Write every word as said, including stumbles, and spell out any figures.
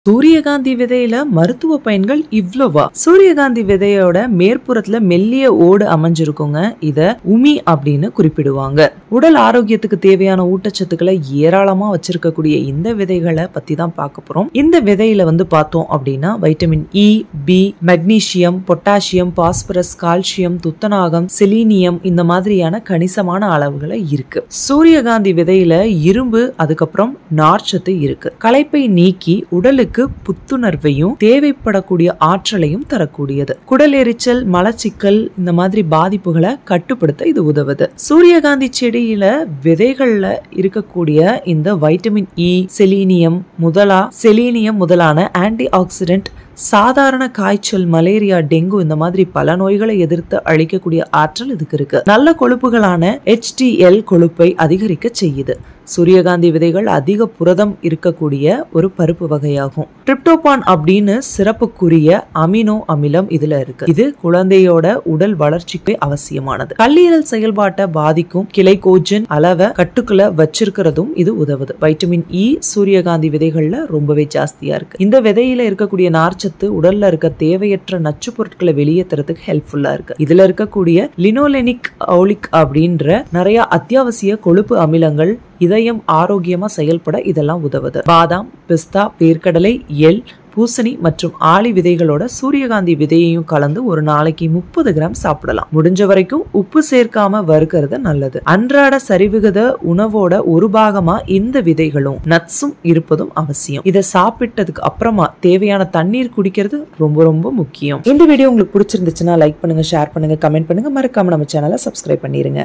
சூரியகாந்தி விதையில மருத்துவ பயன்கள் இவ்வளவா? சூரியகாந்தி விதையோட மேற்புறத்துல மெல்லிய ஓடு அமைஞ்சிருக்குங்க. இத உமி அப்படின்னு குறிப்பிடுவாங்க. உடல் ஆரோக்கியத்துக்கு தேவையான ஊட்டச்சத்துக்களை ஏராளமா வச்சிருக்கக்கூடிய இந்த விதைகளை பத்தி தான் பார்க்க போறோம். இந்த விதையில வந்து பார்த்தோம் அப்படின்னா vitamin E, B, magnesium, potassium, phosphorus, calcium, துத்தநாகம், செலீனியம் இந்த மாதிரியான கணிசமான அளவுகளை இருக்கு. சூரியகாந்தி விதையில இரும்பு, அதுக்கப்புறம் நார்ச்சத்து இருக்கு. களைப்பை நீக்கி உடலுக்கு புத்துணர்வையும் தேவைப்படக்கூடிய ஆற்றலையும் தரக்கூடியது. குடல் எரிச்சல், மலச்சிக்கல் இந்த மாதிரி பாதிப்புகளை கட்டுப்படுத்த இது உதவுது. சூரியகாந்தி செடியில விதைகள்ல இருக்கக்கூடிய இந்த வைட்டமின் இ, செலீனியம் முதலா செலீனியம் முதலான ஆன்டி ஆக்சிடென்ட் சாதாரண காய்ச்சல், மலேரியா, டெங்கு இந்த மாதிரி பல நோய்களை எதிர்த்து அழிக்கக்கூடிய ஆற்றல் இதுக்கு இருக்கு. நல்ல கொழுப்புகளான எச் டி எல் கொழுப்பை அதிகரிக்க செய்யுது. சூரியகாந்தி விதைகள் அதிக புரதம் இருக்கக்கூடிய ஒரு பருப்பு வகையாகும். டிரிப்டோபான் அப்படின்னு சிறப்புக்குரிய அமினோ அமிலம் இதுல இருக்கு. இது குழந்தையோட உடல் வளர்ச்சிக்கு அவசியமானது. கல்லீரல் செயல்பாட்டை பாதிக்கும் கிளைகோஜன் அளவை கட்டுக்குள்ள வச்சிருக்கிறதும் இது உதவுது. வைட்டமின் இ சூரியகாந்தி விதைகள்ல ரொம்பவே ஜாஸ்தியா இருக்கு. இந்த விதையில இருக்கக்கூடிய நார்ச்சத்து உடல்ல இருக்க தேவையற்ற நச்சு பொருட்களை வெளியேற்றுறதுக்கு ஹெல்ப்ஃபுல்லா இருக்கு. இதுல இருக்கக்கூடிய லினோலெனிக் ஓலிக் அப்படின்ற நிறைய அத்தியாவசிய கொழுப்பு அமிலங்கள் இதயம் ஆரோக்கியமா செயல்பட இதெல்லாம் உதவுது. பாதாம், பிஸ்தா, வேர்க்கடலை, எள், பூசணி மற்றும் ஆளி விதைகளோட சூரியகாந்தி விதையையும் கலந்து ஒரு நாளைக்கு முப்பது கிராம் சாப்பிடலாம். முடிஞ்ச வரைக்கும் உப்பு சேர்க்காம வறுக்கிறது நல்லது. அன்றாட சரிவிகித உணவோட ஒரு பாகமா இந்த விதைகளும் நட்ஸும் இருப்பதும் அவசியம். இதை சாப்பிட்டதுக்கு அப்புறமா தேவையான தண்ணீர் குடிக்கிறது ரொம்ப ரொம்ப முக்கியம். இந்த வீடியோ உங்களுக்கு பிடிச்சிருந்துச்சுன்னா லைக் பண்ணுங்க, ஷேர் பண்ணுங்க, கமெண்ட் பண்ணுங்க, மறக்காம நம்ம சேனலை சப்ஸ்கிரைப் பண்ணிருங்க.